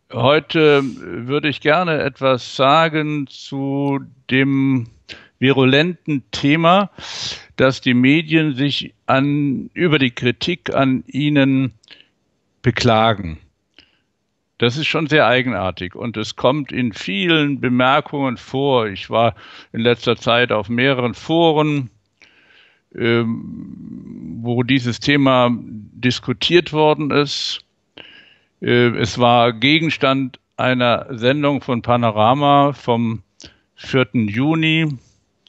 Heute würde ich gerne etwas sagen zu dem virulenten Thema, dass die Medien sich über die Kritik an ihnen beklagen. Das ist schon sehr eigenartig und es kommt in vielen Bemerkungen vor. Ich war in letzter Zeit auf mehreren Foren, wo dieses Thema diskutiert worden ist. Es war Gegenstand einer Sendung von Panorama vom 4. Juni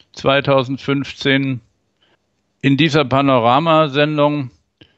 2015. In dieser Panorama-Sendung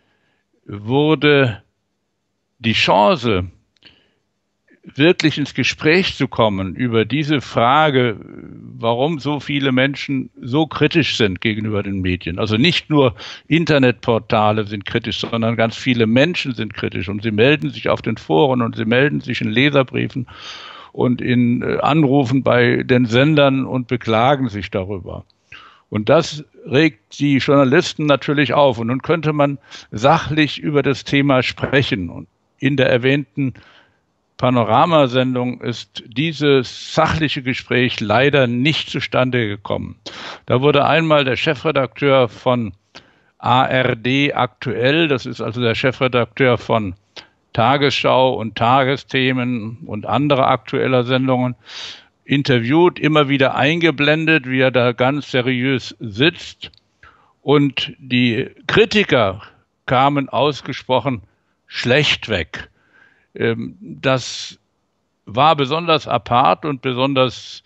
wurde die Chance, wirklich ins Gespräch zu kommen über diese Frage, warum so viele Menschen so kritisch sind gegenüber den Medien. Also nicht nur Internetportale sind kritisch, sondern ganz viele Menschen sind kritisch und sie melden sich auf den Foren und sie melden sich in Leserbriefen und in Anrufen bei den Sendern und beklagen sich darüber. Und das regt die Journalisten natürlich auf. Und nun könnte man sachlich über das Thema sprechen. Und in der erwähnten Panoramasendung ist dieses sachliche Gespräch leider nicht zustande gekommen. Da wurde einmal der Chefredakteur von ARD Aktuell, das ist also der Chefredakteur von Tagesschau und Tagesthemen und andere aktueller Sendungen, interviewt, immer wieder eingeblendet, wie er da ganz seriös sitzt. Und die Kritiker kamen ausgesprochen schlecht weg. Das war besonders apart und besonders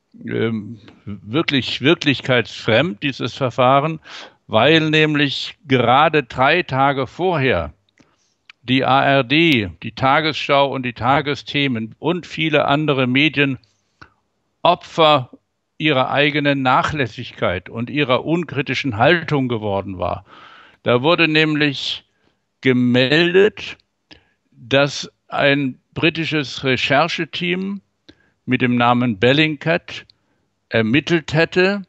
wirklich wirklichkeitsfremd, dieses Verfahren, weil nämlich gerade 3 Tage vorher die ARD, die Tagesschau und die Tagesthemen und viele andere Medien Opfer ihrer eigenen Nachlässigkeit und ihrer unkritischen Haltung geworden war. Da wurde nämlich gemeldet, dass ein britisches Rechercheteam mit dem Namen Bellingcat ermittelt hätte,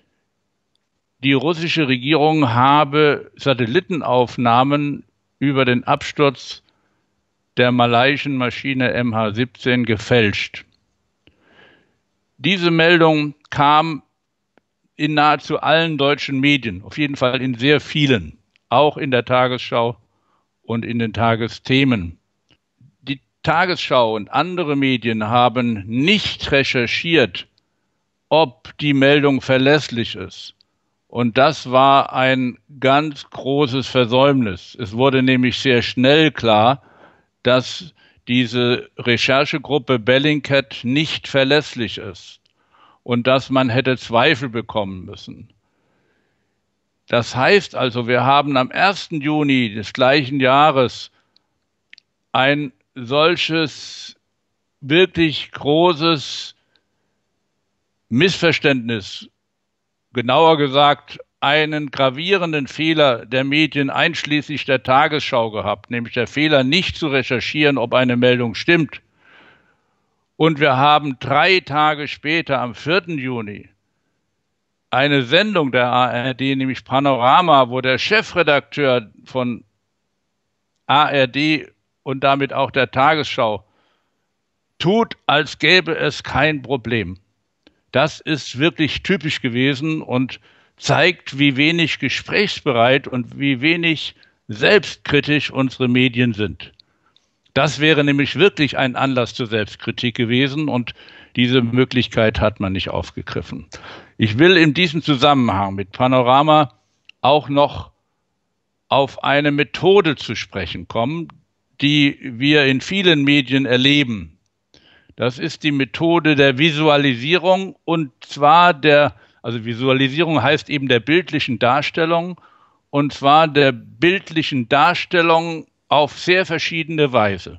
die russische Regierung habe Satellitenaufnahmen über den Absturz der malaiischen Maschine MH17 gefälscht. Diese Meldung kam in nahezu allen deutschen Medien, auf jeden Fall in sehr vielen, auch in der Tagesschau und in den Tagesthemen. Die Tagesschau und andere Medien haben nicht recherchiert, ob die Meldung verlässlich ist. Und das war ein ganz großes Versäumnis. Es wurde nämlich sehr schnell klar, dass diese Recherchegruppe Bellingcat nicht verlässlich ist und dass man hätte Zweifel bekommen müssen. Das heißt also, wir haben am 1. Juni des gleichen Jahres ein solches wirklich großes Missverständnis, genauer gesagt einen gravierenden Fehler der Medien einschließlich der Tagesschau gehabt, nämlich der Fehler, nicht zu recherchieren, ob eine Meldung stimmt. Und wir haben 3 Tage später, am 4. Juni, eine Sendung der ARD, nämlich Panorama, wo der Chefredakteur von ARD und damit auch der Tagesschau tut, als gäbe es kein Problem. Das ist wirklich typisch gewesen und zeigt, wie wenig gesprächsbereit und wie wenig selbstkritisch unsere Medien sind. Das wäre nämlich wirklich ein Anlass zur Selbstkritik gewesen und diese Möglichkeit hat man nicht aufgegriffen. Ich will in diesem Zusammenhang mit Panorama auch noch auf eine Methode zu sprechen kommen, die wir in vielen Medien erleben. Das ist die Methode der Visualisierung und zwar also Visualisierung heißt eben der bildlichen Darstellung und zwar der bildlichen Darstellung auf sehr verschiedene Weise.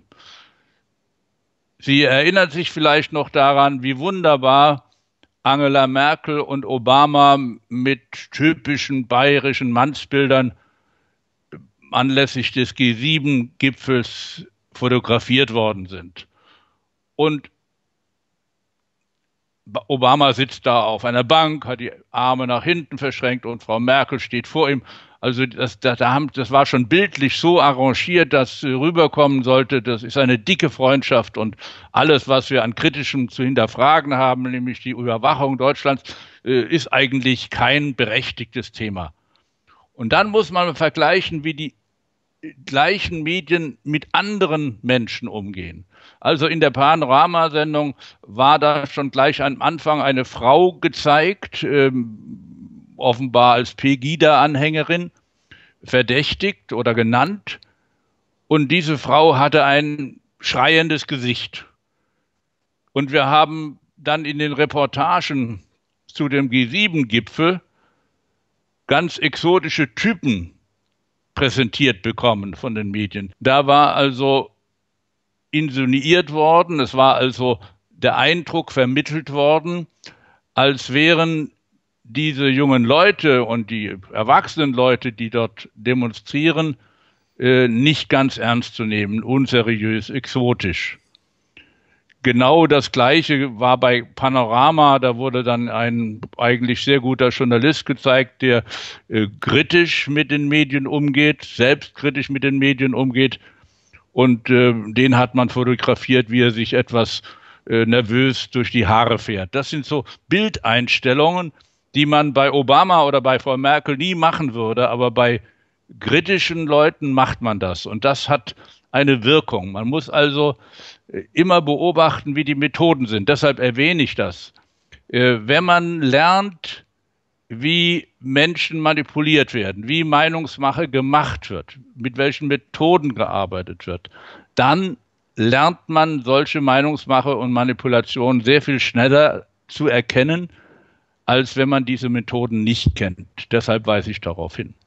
Sie erinnert sich vielleicht noch daran, wie wunderbar Angela Merkel und Obama mit typischen bayerischen Mannsbildern anlässlich des G7-Gipfels fotografiert worden sind. Und Obama sitzt da auf einer Bank, hat die Arme nach hinten verschränkt und Frau Merkel steht vor ihm. Also das war schon bildlich so arrangiert, dass rüberkommen sollte, das ist eine dicke Freundschaft und alles, was wir an Kritischem zu hinterfragen haben, nämlich die Überwachung Deutschlands, ist eigentlich kein berechtigtes Thema. Und dann muss man vergleichen, wie die gleichen Medien mit anderen Menschen umgehen. Also in der Panorama-Sendung war da schon gleich am Anfang eine Frau gezeigt, offenbar als Pegida-Anhängerin, verdächtigt oder genannt. Und diese Frau hatte ein schreiendes Gesicht. Und wir haben dann in den Reportagen zu dem G7-Gipfel ganz exotische Typen präsentiert bekommen von den Medien. Da war also insinuiert worden, es war also der Eindruck vermittelt worden, als wären diese jungen Leute und die erwachsenen Leute, die dort demonstrieren, nicht ganz ernst zu nehmen, unseriös, exotisch. Genau das Gleiche war bei Panorama, da wurde dann ein eigentlich sehr guter Journalist gezeigt, der kritisch mit den Medien umgeht, selbstkritisch mit den Medien umgeht. Und den hat man fotografiert, wie er sich etwas nervös durch die Haare fährt. Das sind so Bildeinstellungen, die man bei Obama oder bei Frau Merkel nie machen würde, aber bei kritischen Leuten macht man das. Und das hat eine Wirkung. Man muss also immer beobachten, wie die Methoden sind. Deshalb erwähne ich das. Wenn man lernt, wie Menschen manipuliert werden, wie Meinungsmache gemacht wird, mit welchen Methoden gearbeitet wird, dann lernt man solche Meinungsmache und Manipulation sehr viel schneller zu erkennen, als wenn man diese Methoden nicht kennt. Deshalb weise ich darauf hin.